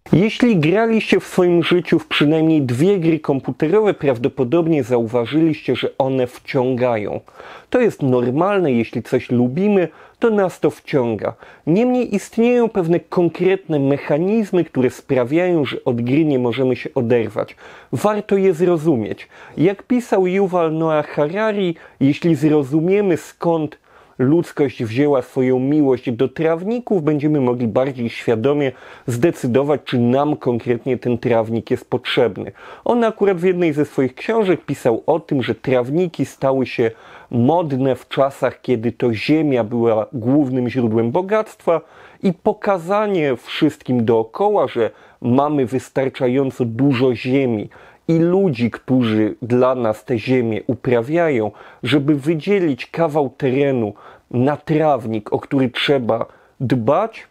Jeśli graliście w swoim życiu w przynajmniej 2 gry komputerowe, prawdopodobnie zauważyliście, że one wciągają. To jest normalne, jeśli coś lubimy, to nas to wciąga. Niemniej istnieją pewne konkretne mechanizmy, które sprawiają, że od gry nie możemy się oderwać. Warto je zrozumieć. Jak pisał Yuval Noah Harari, jeśli zrozumiemy, skąd ludzkość wzięła swoją miłość do trawników, będziemy mogli bardziej świadomie zdecydować, czy nam konkretnie ten trawnik jest potrzebny. On akurat w jednej ze swoich książek pisał o tym, że trawniki stały się modne w czasach, kiedy to ziemia była głównym źródłem bogactwa i pokazanie wszystkim dookoła, że mamy wystarczająco dużo ziemi i ludzi, którzy dla nas tę ziemię uprawiają, żeby wydzielić kawał terenu na trawnik, o który trzeba dbać,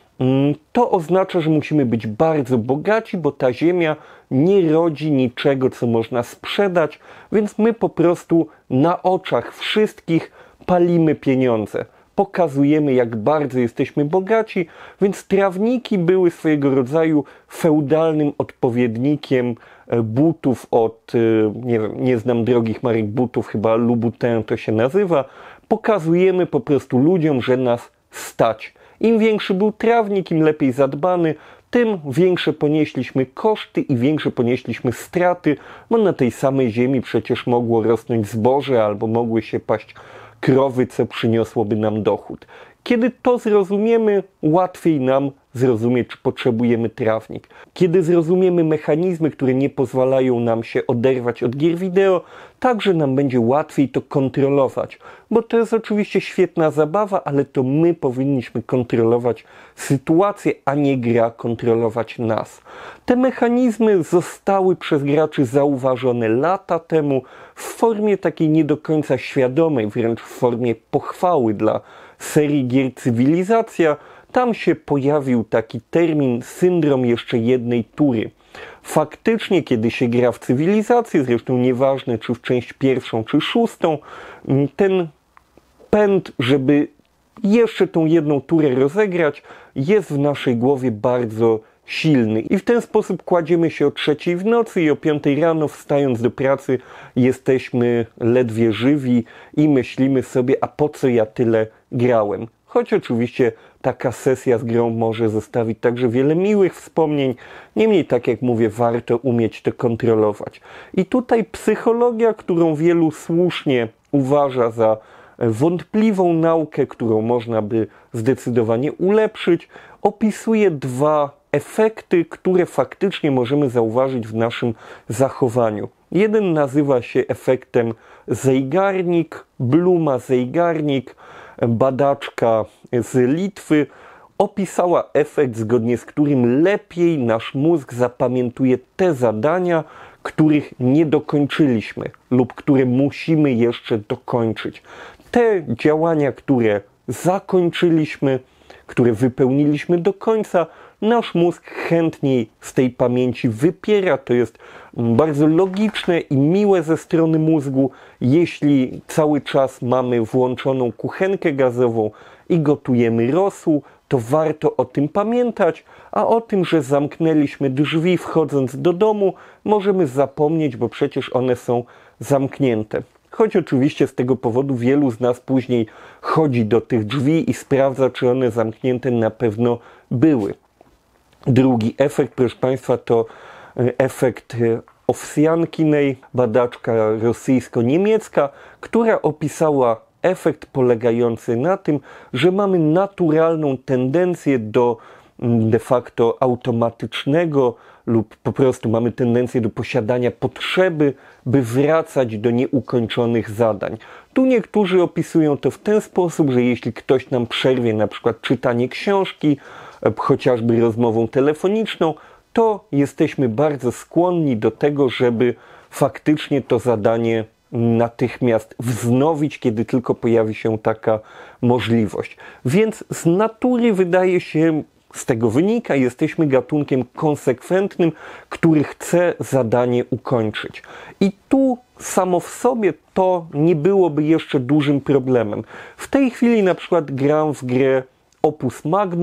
to oznacza, że musimy być bardzo bogaci, bo ta ziemia nie rodzi niczego, co można sprzedać, więc my po prostu na oczach wszystkich palimy pieniądze. Pokazujemy, jak bardzo jesteśmy bogaci, więc trawniki były swojego rodzaju feudalnym odpowiednikiem butów od, nie wiem, nie znam drogich marek butów, chyba Louboutin to się nazywa. Pokazujemy po prostu ludziom, że nas stać. Im większy był trawnik, im lepiej zadbany, tym większe ponieśliśmy koszty i większe ponieśliśmy straty, bo na tej samej ziemi przecież mogło rosnąć zboże albo mogły się paść krowy, co przyniosłoby nam dochód. Kiedy to zrozumiemy, łatwiej nam zrozumieć, czy potrzebujemy trawnik. Kiedy zrozumiemy mechanizmy, które nie pozwalają nam się oderwać od gier wideo, także nam będzie łatwiej to kontrolować. Bo to jest oczywiście świetna zabawa, ale to my powinniśmy kontrolować sytuację, a nie gra kontrolować nas. Te mechanizmy zostały przez graczy zauważone lata temu w formie takiej nie do końca świadomej, wręcz w formie pochwały dla serii gier Cywilizacja. Tam się pojawił taki termin syndrom jeszcze jednej tury. Faktycznie, kiedy się gra w Cywilizację, zresztą nieważne czy w część pierwszą czy szóstą, ten pęd, żeby jeszcze tą jedną turę rozegrać, jest w naszej głowie bardzo silny. I w ten sposób kładziemy się o 3:00 w nocy i o 5:00 rano, wstając do pracy, jesteśmy ledwie żywi i myślimy sobie, a po co ja tyle grałem? Choć oczywiście taka sesja z grą może zostawić także wiele miłych wspomnień, niemniej, tak jak mówię, warto umieć to kontrolować. I tutaj psychologia, którą wielu słusznie uważa za wątpliwą naukę, którą można by zdecydowanie ulepszyć, opisuje 2 efekty, które faktycznie możemy zauważyć w naszym zachowaniu. Jeden nazywa się efektem Zeigarnik, Bluma Zeigarnik, badaczka z Litwy, opisała efekt, zgodnie z którym lepiej nasz mózg zapamiętuje te zadania, których nie dokończyliśmy lub które musimy jeszcze dokończyć. Te działania, które zakończyliśmy, które wypełniliśmy do końca, nasz mózg chętniej z tej pamięci wypiera. To jest bardzo logiczne i miłe ze strony mózgu. Jeśli cały czas mamy włączoną kuchenkę gazową i gotujemy rosół, to warto o tym pamiętać, a o tym, że zamknęliśmy drzwi wchodząc do domu, możemy zapomnieć, bo przecież one są zamknięte. Choć oczywiście z tego powodu wielu z nas później chodzi do tych drzwi i sprawdza, czy one zamknięte na pewno były. Drugi efekt, proszę Państwa, to efekt Owsiankinej, badaczka rosyjsko-niemiecka, która opisała efekt polegający na tym, że mamy naturalną tendencję do de facto automatycznego lub po prostu mamy tendencję do posiadania potrzeby, by wracać do nieukończonych zadań. Tu niektórzy opisują to w ten sposób, że jeśli ktoś nam przerwie na przykład czytanie książki, chociażby rozmową telefoniczną, to jesteśmy bardzo skłonni do tego, żeby faktycznie to zadanie natychmiast wznowić, kiedy tylko pojawi się taka możliwość. Więc z natury wydaje się, z tego wynika, jesteśmy gatunkiem konsekwentnym, który chce zadanie ukończyć. I tu samo w sobie to nie byłoby jeszcze dużym problemem. W tej chwili na przykład gram w grę Opus Magnum,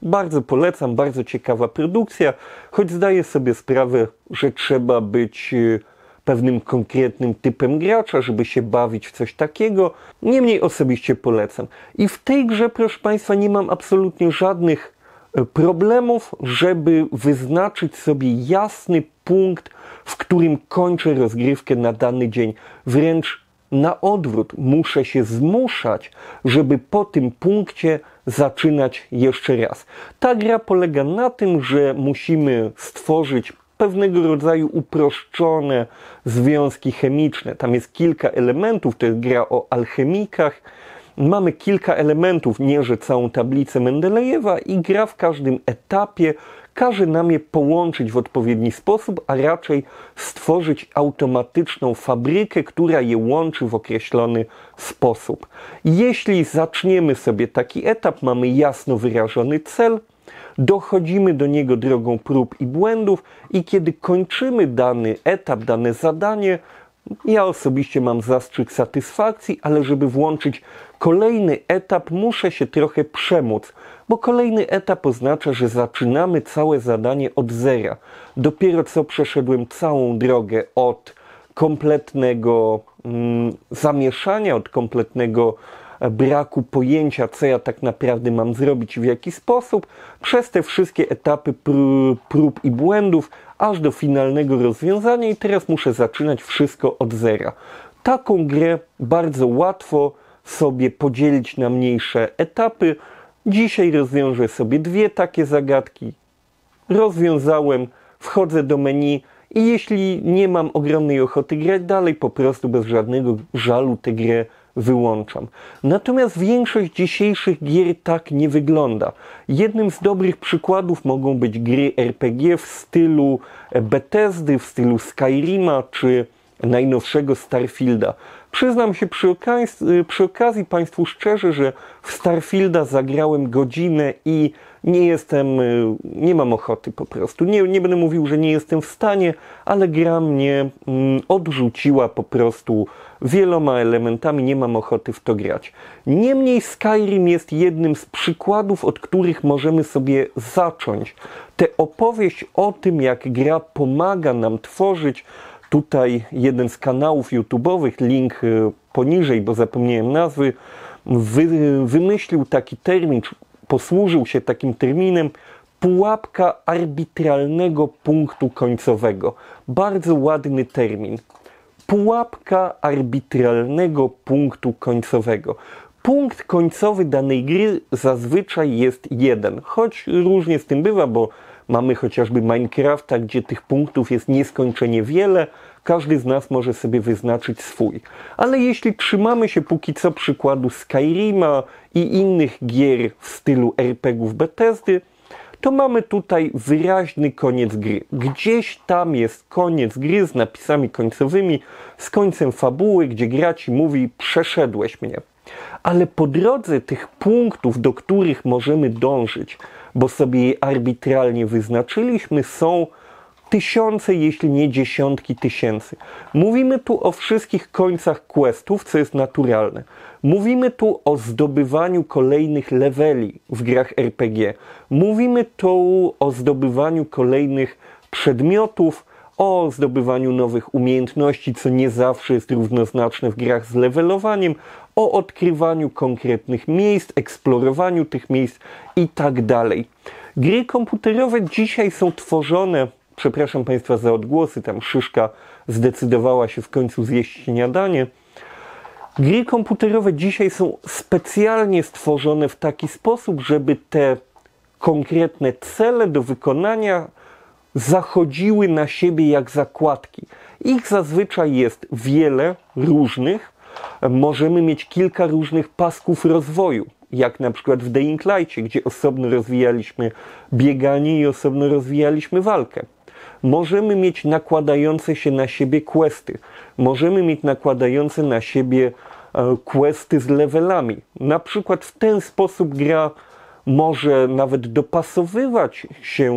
Bardzo polecam, bardzo ciekawa produkcja, choć zdaję sobie sprawę, że trzeba być pewnym konkretnym typem gracza, żeby się bawić w coś takiego. Niemniej osobiście polecam. I w tej grze, proszę Państwa, nie mam absolutnie żadnych problemów, żeby wyznaczyć sobie jasny punkt, w którym kończę rozgrywkę na dany dzień. Wręcz na odwrót, muszę się zmuszać, żeby po tym punkcie zaczynać jeszcze raz. Ta gra polega na tym, że musimy stworzyć pewnego rodzaju uproszczone związki chemiczne. Tam jest kilka elementów, to jest gra o alchemikach. Mamy kilka elementów, nie że całą tablicę Mendelejewa, i gra w każdym etapie każe nam je połączyć w odpowiedni sposób, a raczej stworzyć automatyczną fabrykę, która je łączy w określony sposób. Jeśli zaczniemy sobie taki etap, mamy jasno wyrażony cel, dochodzimy do niego drogą prób i błędów i kiedy kończymy dany etap, dane zadanie, ja osobiście mam zastrzyk satysfakcji, ale żeby włączyć kolejny etap, muszę się trochę przemóc, bo kolejny etap oznacza, że zaczynamy całe zadanie od zera. Dopiero co przeszedłem całą drogę od kompletnego zamieszania, od kompletnego braku pojęcia, co ja tak naprawdę mam zrobić i w jaki sposób, przez te wszystkie etapy prób i błędów, aż do finalnego rozwiązania i teraz muszę zaczynać wszystko od zera. Taką grę bardzo łatwo sobie podzielić na mniejsze etapy. Dzisiaj rozwiążę sobie dwie takie zagadki. Rozwiązałem, wchodzę do menu i jeśli nie mam ogromnej ochoty grać dalej, po prostu bez żadnego żalu tę grę wyłączam. Natomiast większość dzisiejszych gier tak nie wygląda. Jednym z dobrych przykładów mogą być gry RPG w stylu Bethesdy, w stylu Skyrima czy najnowszego Starfielda. Przyznam się przy okazji Państwu szczerze, że w Starfielda zagrałem godzinę i nie mam ochoty po prostu. Nie będę mówił, że nie jestem w stanie, ale gra mnie odrzuciła po prostu wieloma elementami, nie mam ochoty w to grać. Niemniej Skyrim jest jednym z przykładów, od których możemy sobie zacząć. Tę opowieść o tym, jak gra pomaga nam tworzyć. Tutaj jeden z kanałów YouTube'owych, link poniżej, bo zapomniałem nazwy, wymyślił taki termin, posłużył się takim terminem, pułapka arbitralnego punktu końcowego. Bardzo ładny termin. Pułapka arbitralnego punktu końcowego. Punkt końcowy danej gry zazwyczaj jest jeden, choć różnie z tym bywa, bo mamy chociażby Minecrafta, gdzie tych punktów jest nieskończenie wiele, każdy z nas może sobie wyznaczyć swój. Ale jeśli trzymamy się póki co przykładu Skyrima i innych gier w stylu RPGów Bethesdy, to mamy tutaj wyraźny koniec gry. Gdzieś tam jest koniec gry z napisami końcowymi, z końcem fabuły, gdzie gra ci mówi: przeszedłeś mnie. Ale po drodze tych punktów, do których możemy dążyć, bo sobie je arbitralnie wyznaczyliśmy, są tysiące, jeśli nie dziesiątki tysięcy. Mówimy tu o wszystkich końcach questów, co jest naturalne. Mówimy tu o zdobywaniu kolejnych leveli w grach RPG. Mówimy tu o zdobywaniu kolejnych przedmiotów, o zdobywaniu nowych umiejętności, co nie zawsze jest równoznaczne w grach z levelowaniem, o odkrywaniu konkretnych miejsc, eksplorowaniu tych miejsc i tak dalej. Gry komputerowe dzisiaj są tworzone, przepraszam Państwa za odgłosy, tam Szyszka zdecydowała się w końcu zjeść śniadanie. Gry komputerowe dzisiaj są specjalnie stworzone w taki sposób, żeby te konkretne cele do wykonania zachodziły na siebie jak zakładki. Ich zazwyczaj jest wiele różnych. Możemy mieć kilka różnych pasków rozwoju, jak na przykład w Dying Light'cie, gdzie osobno rozwijaliśmy bieganie i osobno rozwijaliśmy walkę. Możemy mieć nakładające się na siebie questy. Możemy mieć nakładające na siebie questy z levelami. Na przykład w ten sposób gra może nawet dopasowywać się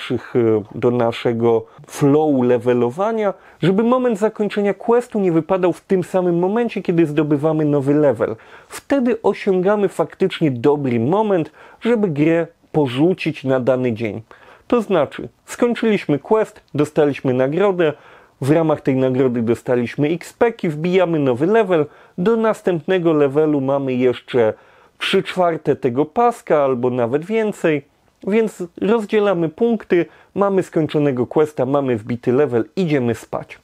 do naszego flowu levelowania, żeby moment zakończenia questu nie wypadał w tym samym momencie, kiedy zdobywamy nowy level. Wtedy osiągamy faktycznie dobry moment, żeby grę porzucić na dany dzień. To znaczy, skończyliśmy quest, dostaliśmy nagrodę, w ramach tej nagrody dostaliśmy XP-ki, wbijamy nowy level, do następnego levelu mamy jeszcze 3/4 tego paska albo nawet więcej, więc rozdzielamy punkty, mamy skończonego questa, mamy wbity level, idziemy spać.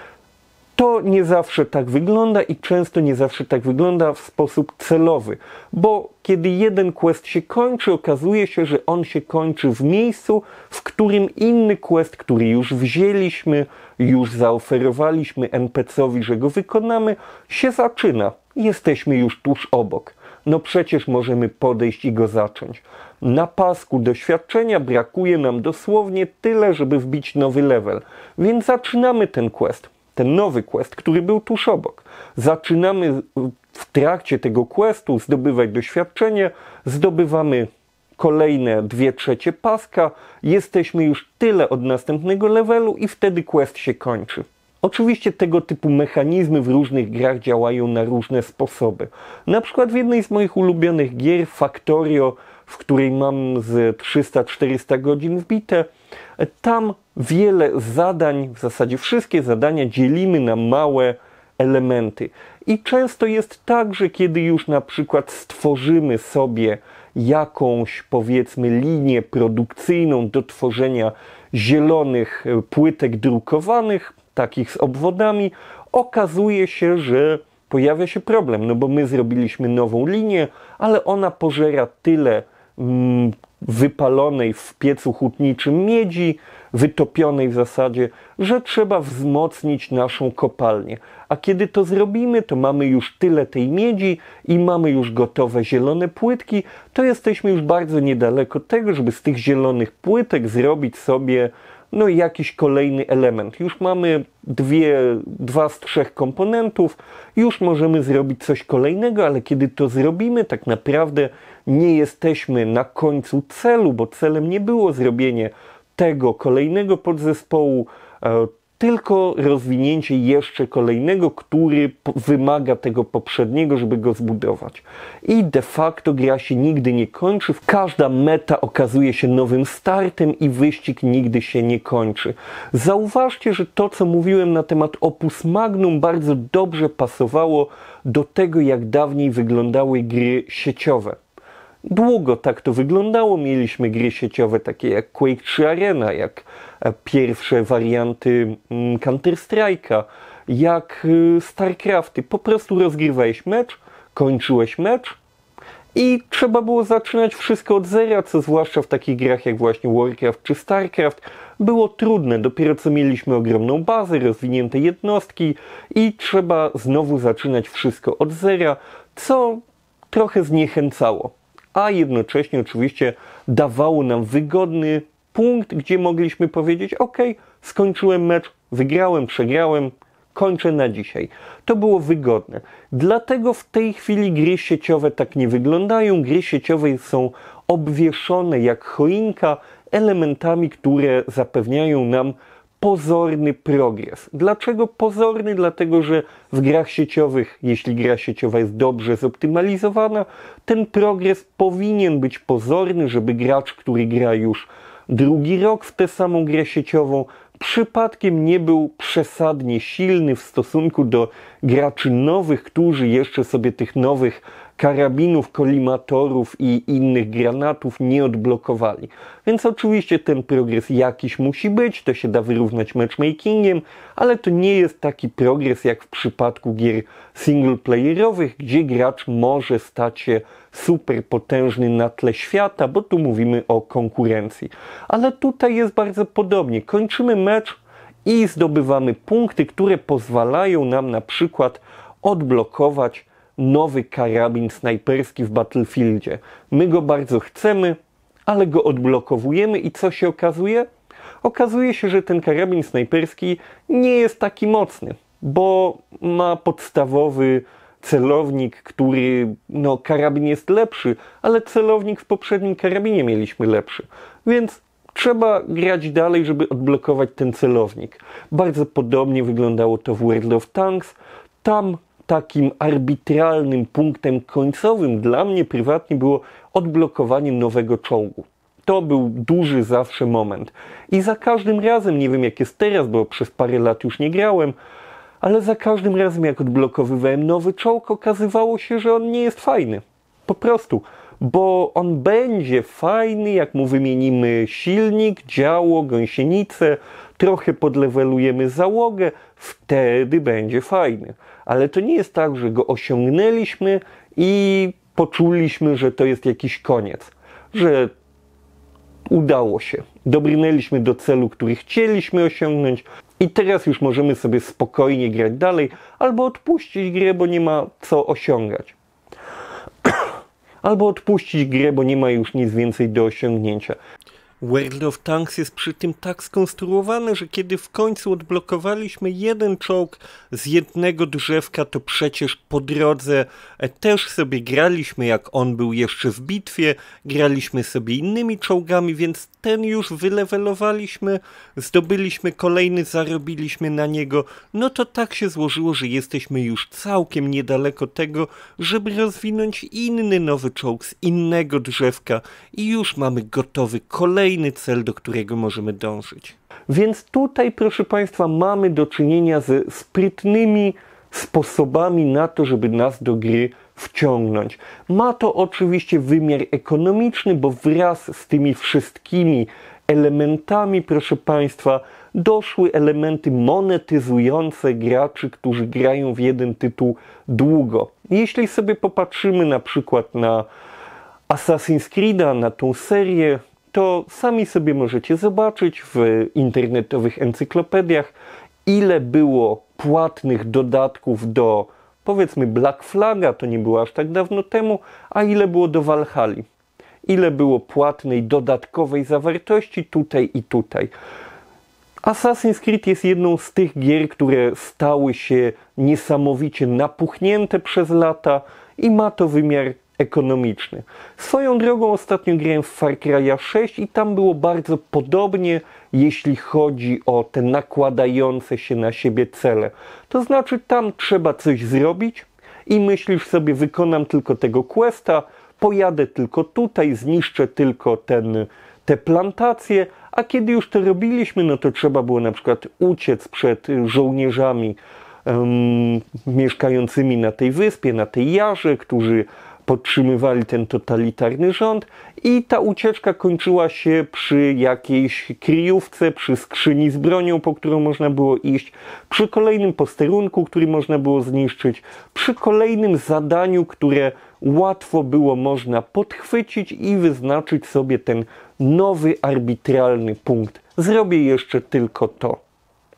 To nie zawsze tak wygląda i często nie zawsze tak wygląda w sposób celowy, bo kiedy jeden quest się kończy, okazuje się, że on się kończy w miejscu, w którym inny quest, który już wzięliśmy, już zaoferowaliśmy NPC-owi, że go wykonamy, się zaczyna. Jesteśmy już tuż obok. No przecież możemy podejść i go zacząć. Na pasku doświadczenia brakuje nam dosłownie tyle, żeby wbić nowy level, więc zaczynamy ten quest. Ten nowy quest, który był tuż obok. Zaczynamy w trakcie tego questu zdobywać doświadczenie, zdobywamy kolejne 2/3 paska, jesteśmy już tyle od następnego levelu i wtedy quest się kończy. Oczywiście tego typu mechanizmy w różnych grach działają na różne sposoby. Na przykład w jednej z moich ulubionych gier, Factorio, w której mam z 300-400 godzin wbite, tam wiele zadań, w zasadzie wszystkie zadania dzielimy na małe elementy. I często jest tak, że kiedy już na przykład stworzymy sobie jakąś, powiedzmy, linię produkcyjną do tworzenia zielonych płytek drukowanych, takich z obwodami, okazuje się, że pojawia się problem, no bo my zrobiliśmy nową linię, ale ona pożera tyle wypalonej w piecu hutniczym miedzi, wytopionej w zasadzie, że trzeba wzmocnić naszą kopalnię. A kiedy to zrobimy, to mamy już tyle tej miedzi i mamy już gotowe zielone płytki, to jesteśmy już bardzo niedaleko tego, żeby z tych zielonych płytek zrobić sobie no jakiś kolejny element. Już mamy dwa z 3 komponentów, już możemy zrobić coś kolejnego, ale kiedy to zrobimy, tak naprawdę nie jesteśmy na końcu celu, bo celem nie było zrobienie tego kolejnego podzespołu, tylko rozwinięcie jeszcze kolejnego, który wymaga tego poprzedniego, żeby go zbudować. I de facto gra się nigdy nie kończy, każda meta okazuje się nowym startem i wyścig nigdy się nie kończy. Zauważcie, że to, co mówiłem na temat Opus Magnum, bardzo dobrze pasowało do tego, jak dawniej wyglądały gry sieciowe. Długo tak to wyglądało. Mieliśmy gry sieciowe takie jak Quake 3 Arena, jak pierwsze warianty Counter-Strike'a, jak StarCrafty. Po prostu rozgrywałeś mecz, kończyłeś mecz i trzeba było zaczynać wszystko od zera, co zwłaszcza w takich grach jak właśnie Warcraft czy StarCraft było trudne. Dopiero co mieliśmy ogromną bazę, rozwinięte jednostki i trzeba znowu zaczynać wszystko od zera, co trochę zniechęcało. A jednocześnie oczywiście dawało nam wygodny punkt, gdzie mogliśmy powiedzieć: ok, skończyłem mecz, wygrałem, przegrałem, kończę na dzisiaj. To było wygodne. Dlatego w tej chwili gry sieciowe tak nie wyglądają. Gry sieciowe są obwieszone jak choinka elementami, które zapewniają nam pozorny progres. Dlaczego pozorny? Dlatego, że w grach sieciowych, jeśli gra sieciowa jest dobrze zoptymalizowana, ten progres powinien być pozorny, żeby gracz, który gra już drugi rok w tę samą grę sieciową, przypadkiem nie był przesadnie silny w stosunku do graczy nowych, którzy jeszcze sobie tych nowych karabinów, kolimatorów i innych granatów nie odblokowali. Więc oczywiście ten progres jakiś musi być, to się da wyrównać matchmakingiem, ale to nie jest taki progres jak w przypadku gier singleplayerowych, gdzie gracz może stać się super potężny na tle świata, bo tu mówimy o konkurencji. Ale tutaj jest bardzo podobnie. Kończymy mecz i zdobywamy punkty, które pozwalają nam na przykład odblokować nowy karabin snajperski w Battlefieldzie. My go bardzo chcemy, ale go odblokowujemy i co się okazuje? Okazuje się, że ten karabin snajperski nie jest taki mocny, bo ma podstawowy celownik, który, no karabin jest lepszy, ale celownik w poprzednim karabinie mieliśmy lepszy. Więc trzeba grać dalej, żeby odblokować ten celownik. Bardzo podobnie wyglądało to w World of Tanks. Tam takim arbitralnym punktem końcowym dla mnie prywatnie było odblokowanie nowego czołgu. To był duży zawsze moment. I za każdym razem, nie wiem jak jest teraz, bo przez parę lat już nie grałem, ale za każdym razem jak odblokowywałem nowy czołg, okazywało się, że on nie jest fajny. Po prostu. Bo on będzie fajny, jak mu wymienimy silnik, działo, gąsienicę, trochę podlewelujemy załogę, wtedy będzie fajny. Ale to nie jest tak, że go osiągnęliśmy i poczuliśmy, że to jest jakiś koniec. Że udało się. Dobrnęliśmy do celu, który chcieliśmy osiągnąć i teraz już możemy sobie spokojnie grać dalej albo odpuścić grę, bo nie ma co osiągać. Albo odpuścić grę, bo nie ma już nic więcej do osiągnięcia. World of Tanks jest przy tym tak skonstruowane, że kiedy w końcu odblokowaliśmy jeden czołg z jednego drzewka, to przecież po drodze też sobie graliśmy, jak on był jeszcze w bitwie, graliśmy sobie innymi czołgami, więc ten już wylewelowaliśmy, zdobyliśmy kolejny, zarobiliśmy na niego. No to tak się złożyło, że jesteśmy już całkiem niedaleko tego, żeby rozwinąć inny nowy czołg z innego drzewka i już mamy gotowy kolejny cel, do którego możemy dążyć. Więc tutaj, proszę Państwa, mamy do czynienia ze sprytnymi sposobami na to, żeby nas do gry wciągnąć. Ma to oczywiście wymiar ekonomiczny, bo wraz z tymi wszystkimi elementami, proszę Państwa, doszły elementy monetyzujące graczy, którzy grają w jeden tytuł długo. Jeśli sobie popatrzymy na przykład na Assassin's Creed'a, na tą serię, to sami sobie możecie zobaczyć w internetowych encyklopediach, ile było płatnych dodatków do, powiedzmy, Black Flaga, to nie było aż tak dawno temu, a ile było do Valhalli. Ile było płatnej, dodatkowej zawartości tutaj i tutaj. Assassin's Creed jest jedną z tych gier, które stały się niesamowicie napuchnięte przez lata i ma to wymiar ekonomiczny. Swoją drogą ostatnio grałem w Far Cry'a 6 i tam było bardzo podobnie, jeśli chodzi o te nakładające się na siebie cele. To znaczy tam trzeba coś zrobić i myślisz sobie, wykonam tylko tego questa, pojadę tylko tutaj, zniszczę tylko te plantacje, a kiedy już to robiliśmy, no to trzeba było na przykład uciec przed żołnierzami mieszkającymi na tej wyspie, na tej jarze, którzy podtrzymywali ten totalitarny rząd i ta ucieczka kończyła się przy jakiejś kryjówce, przy skrzyni z bronią, po którą można było iść, przy kolejnym posterunku, który można było zniszczyć, przy kolejnym zadaniu, które łatwo było można podchwycić i wyznaczyć sobie ten nowy, arbitralny punkt. Zrobię jeszcze tylko to.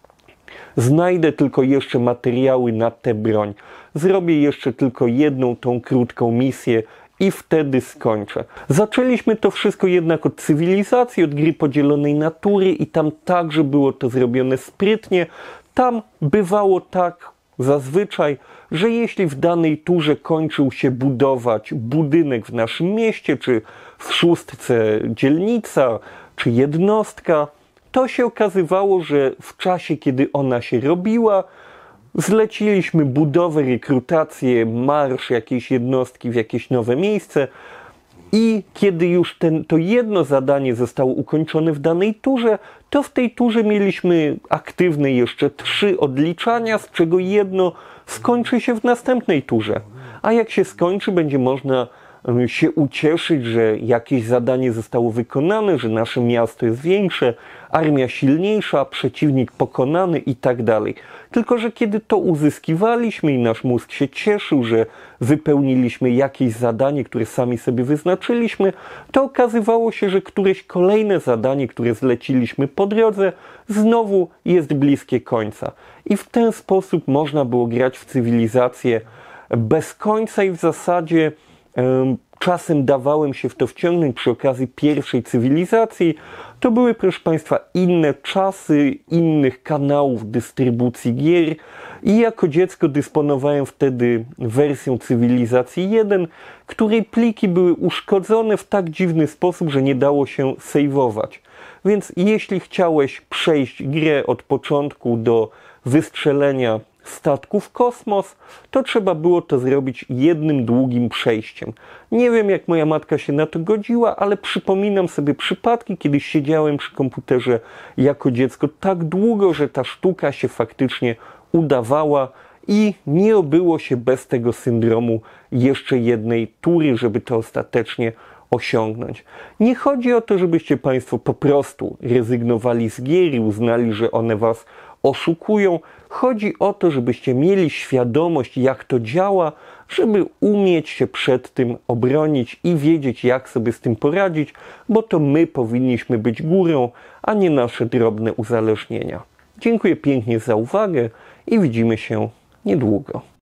Znajdę tylko jeszcze materiały na tę broń. Zrobię jeszcze tylko jedną tą krótką misję i wtedy skończę. Zaczęliśmy to wszystko jednak od cywilizacji, od gry podzielonej natury i tam także było to zrobione sprytnie. Tam bywało tak zazwyczaj, że jeśli w danej turze kończył się budować budynek w naszym mieście, czy w szóstce dzielnica, czy jednostka, to się okazywało, że w czasie, kiedy ona się robiła, zleciliśmy budowę, rekrutację, marsz jakiejś jednostki w jakieś nowe miejsce i kiedy już to jedno zadanie zostało ukończone w danej turze, to w tej turze mieliśmy aktywne jeszcze 3 odliczania, z czego jedno skończy się w następnej turze. A jak się skończy, będzie można się ucieszyć, że jakieś zadanie zostało wykonane, że nasze miasto jest większe, armia silniejsza, przeciwnik pokonany i tak dalej. Tylko że kiedy to uzyskiwaliśmy i nasz mózg się cieszył, że wypełniliśmy jakieś zadanie, które sami sobie wyznaczyliśmy, to okazywało się, że któreś kolejne zadanie, które zleciliśmy po drodze, znowu jest bliskie końca. I w ten sposób można było grać w cywilizację bez końca i w zasadzie czasem dawałem się w to wciągnąć przy okazji pierwszej cywilizacji. To były, proszę Państwa, inne czasy, innych kanałów dystrybucji gier i jako dziecko dysponowałem wtedy wersją cywilizacji 1, której pliki były uszkodzone w tak dziwny sposób, że nie dało się sejwować. Więc jeśli chciałeś przejść grę od początku do wystrzelenia statku w kosmos, to trzeba było to zrobić jednym długim przejściem. Nie wiem, jak moja matka się na to godziła, ale przypominam sobie przypadki, kiedy siedziałem przy komputerze jako dziecko tak długo, że ta sztuka się faktycznie udawała i nie obyło się bez tego syndromu jeszcze jednej tury, żeby to ostatecznie osiągnąć. Nie chodzi o to, żebyście Państwo po prostu rezygnowali z gier i uznali, że one Was oszukują. Chodzi o to, żebyście mieli świadomość, jak to działa, żeby umieć się przed tym obronić i wiedzieć, jak sobie z tym poradzić, bo to my powinniśmy być górą, a nie nasze drobne uzależnienia. Dziękuję pięknie za uwagę i widzimy się niedługo.